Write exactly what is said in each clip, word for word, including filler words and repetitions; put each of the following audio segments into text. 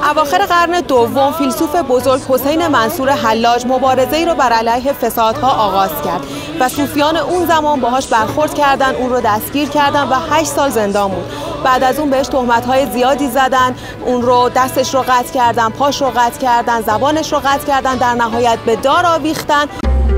اواخر قرن دوم فیلسوف بزرگ حسین منصور حلاج مبارزه‌ای رو بر علیه فسادها آغاز کرد و صوفیان اون زمان باهاش برخورد کردن، اون رو دستگیر کردن و هشت سال زندان بود. بعد از اون بهش تهمت‌های زیادی زدن، اون رو دستش رو قطع کردن، پاش رو قطع کردن، زبانش رو قطع کردن، در نهایت به دار آویختن.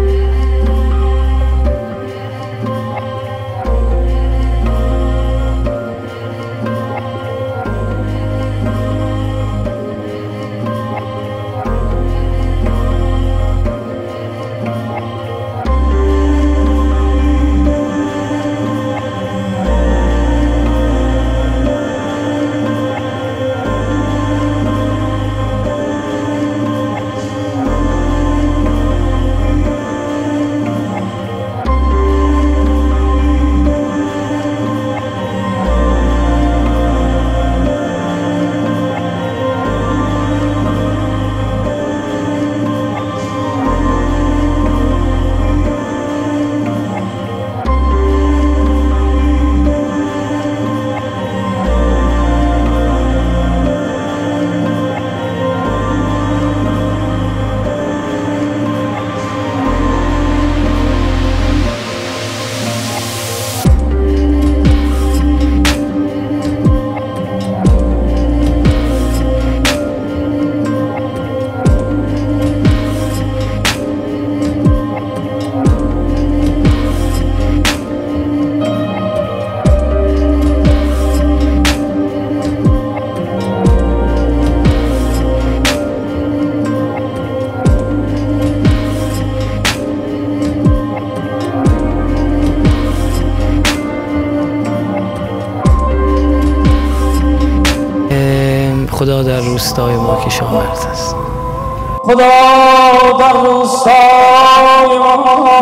خدا در روستای ما کشاورز است. خدا در روستای ما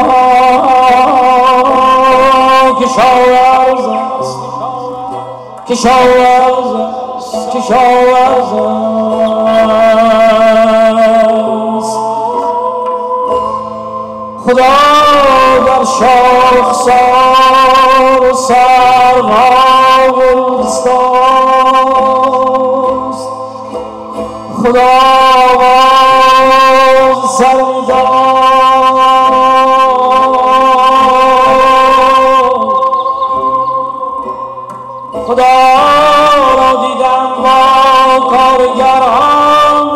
کشاورز است، کشاورز است، کشاورز است. خدا در شاخسار و سرما گلستان، خدا باز سر می‌داد. خدا را دیدم با کارگران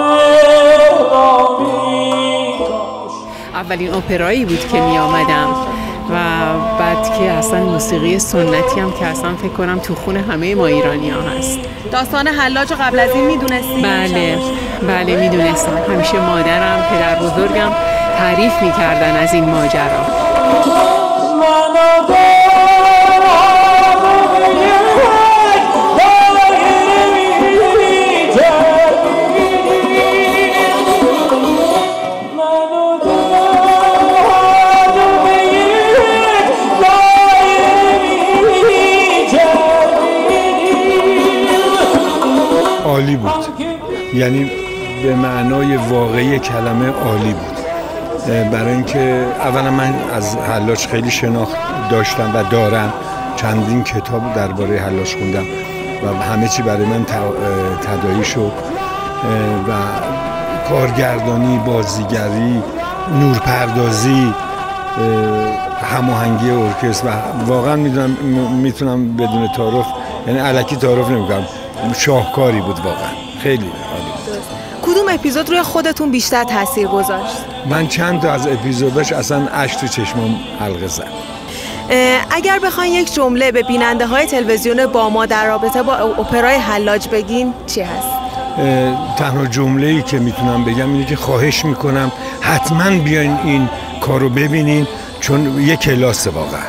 مهربانی. اولین اپرایی بود که می آمدم و بعد که اصلا موسیقی سنتی هم که اصلا فکر کنم تو خون همه ما ایرانی ها هست. داستان حلاج قبل از این میدونستی؟ بله بله میدونستم. همیشه مادرم، پدر بزرگم تعریف میکردن از این ماجرا. عالی بود، یعنی به معنای واقعی کلمه عالی بود. برای اینکه اولا من از حلاج خیلی شناخت داشتم و دارم، چندین کتاب درباره حلاج خوندم و همه چی برای من تداعی شد و کارگردانی، بازیگری، نورپردازی، هماهنگی ارکستر و واقعا میدونم میتونم بدون تعارف، یعنی الکی تعارف نمیکنم، شاهکاری بود واقعا، خیلی عالی. کدوم اپیزود روی خودتون بیشتر تاثیر گذاشت؟ من چند تا از اپیزوداش اصلا اشک تو چشمم حلقه زد. اگر بخواین یک جمله به بیننده های تلویزیون با ما در رابطه با اپرای حلاج بگین چی هست؟ تنها جمله‌ای که میتونم بگم اینه که خواهش میکنم حتما بیاین این کارو ببینین، چون یک کلاسه واقعا.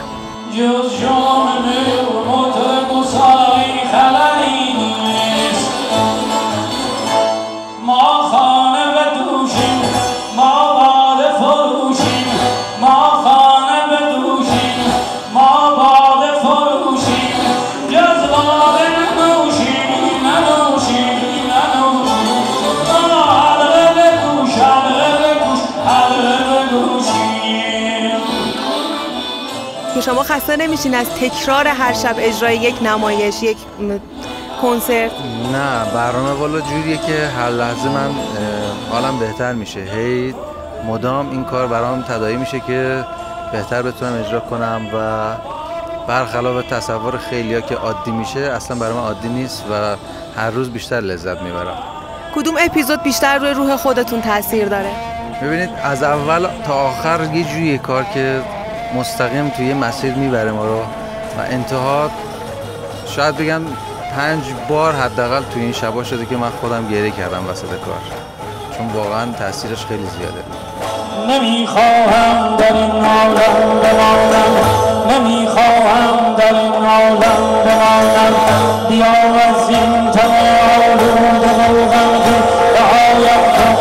شما خسته نمیشین از تکرار هر شب اجرای یک نمایش، یک کنسرت؟ نه، برنامه والا جوریه که هر لحظه من حالم بهتر میشه، هی مدام این کار برام تداعی میشه که بهتر بتونم اجرا کنم و برخلاف تصور خیلیا که عادی میشه اصلا برای من عادی نیست و هر روز بیشتر لذت میبرم. کدوم اپیزود بیشتر روی روح خودتون تاثیر داره؟ ببینید از اول تا آخر یه جوریه کار که مستقیم توی یه مسیر میبره ما رو و انتها شاید بگم پنج بار حداقل توی این شبا شده که من خودم گریه کردم وسط کار، چون واقعا تاثیرش خیلی زیاده. نمیخواهم در این عالم بمانم، نمیخواهم در این عالم بمانم، بیا از این تن آلوده روغم که رهایم کن،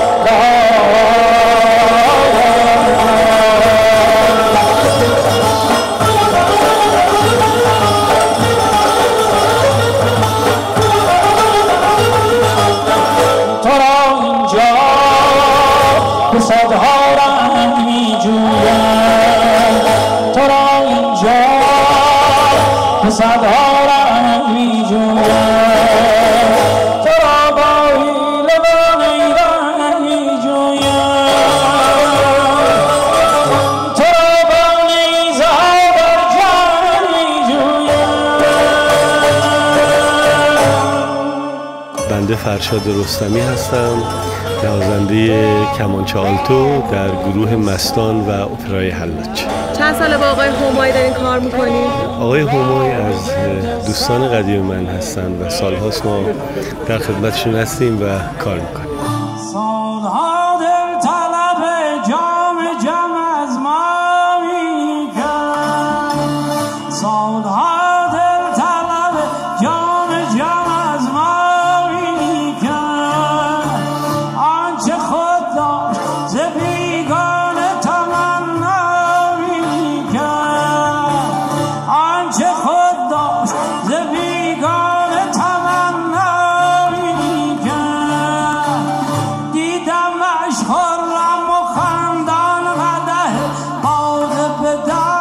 تو را اینجا به صدها رنگ می جویم، تو را اینجا به صدها رنگ می جویم، تو را با حیله و نیرنگ می جویم، تو را با نیزه ها در جنگ می جویم. بنده فرشاد رستمی هستم، نوازنده کمانچه آلتو در گروه مستان و اپرای حلاج. چند ساله با آقای همایی دارین کار میکنین؟ آقای همایی از دوستان قدیم من هستن و سالهاست ما در خدمتشون هستیم و کار میکنیم. سالها دل طلب جام جم از ما میکرد، سالها دل طلب جام جم از ما میکرد، آنچه خود داشت ز بیگانه تمنا میکرد، آنچه خود داشت ز بیگانه تمنا میکرد، دیدمش خرم و خندان قدح باده به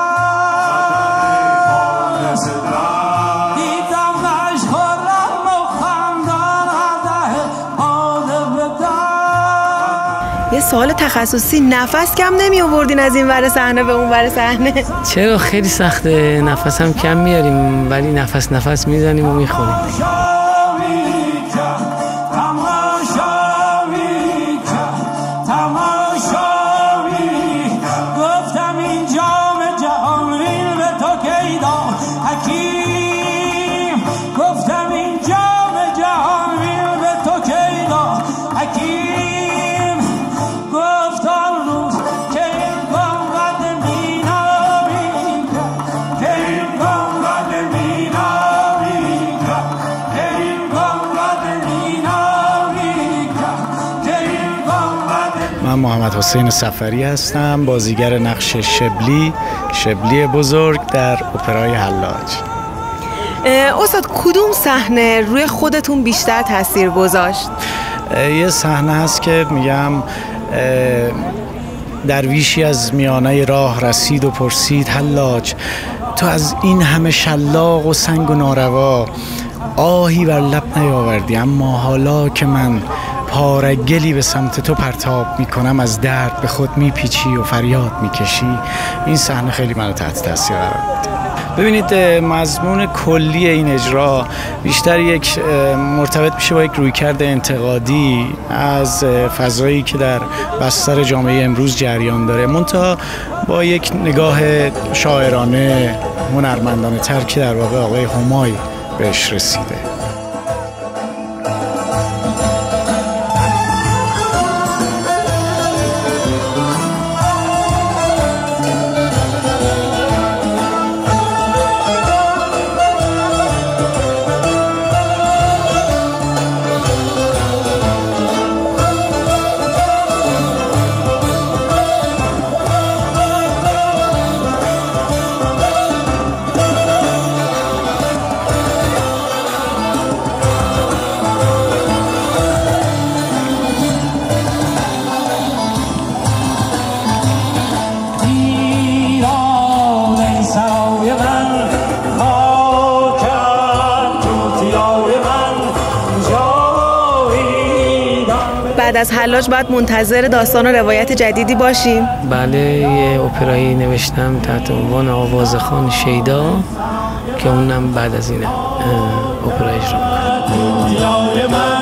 دست، دیدمش خرم و خندان قدح باده به دست. یه سوال تخصصی، نفس کم نمی آوردین از این ور صحنه به اون ور صحنه؟ چرا خیلی سخته، نفس هم کم میاریم ولی نفس نفس میزنیم و میخوریم. گفتم این جام جهانگیر به تو کیدا حکیم، گفتم این جام جهانگیر به تو کیدا حکیم، گفت آن روز که این گنبد مینایی کرد، که این گنبد مینایی کرد، که این گنبد مینایی کرد، که این گنبد. من محمد حسین صفری هستم، بازیگر نقش شبلی، شبلی بزرگ در اپرای حلاج. استاد کدوم صحنه روی خودتون بیشتر تاثیر گذاشت؟ یه صحنه هست که میگم درویشی از میانه راه رسید و پرسید حلاج تو از این همه شلاق و سنگ و ناروا آهی بر لب نیاوردی، اما حالا که من پارگلی به سمت تو پرتاب میکنم از درد به خود میپیچی و فریاد میکشی. این صحنه خیلی منو تحت تاثیر قرار داد. ببینید مضمون کلی این اجرا بیشتر یک مرتبط میشه با یک رویکرد انتقادی از فضایی که در بستر جامعه امروز جریان داره، منتها با یک نگاه شاعرانه هنرمندانه تر که در واقع آقای همایی بهش رسیده. بعد از حلاج باید منتظر داستان و روایت جدیدی باشیم؟ بله، یه اپرایی نوشتم تحت عنوان آوازخوان شیدا که اونم بعد از این اپرا اجرا میکنم.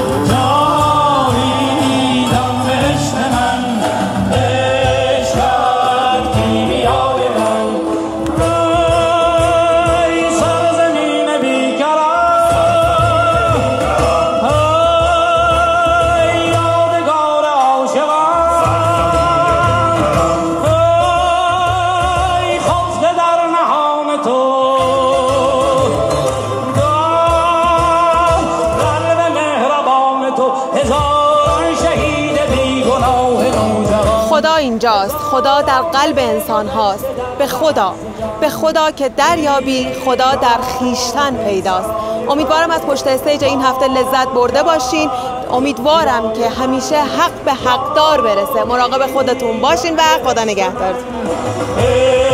خدا اینجاست، خدا در قلب انسان هاست. به خدا، به خدا که دریابی، خدا در خیشتن پیداست. امیدوارم از پشت استیج این هفته لذت برده باشین. امیدوارم که همیشه حق به حقدار برسه. مراقب خودتون باشین و خدا نگهدارتون.